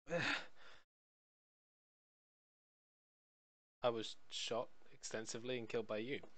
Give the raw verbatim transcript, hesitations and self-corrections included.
I was shot extensively and killed by you.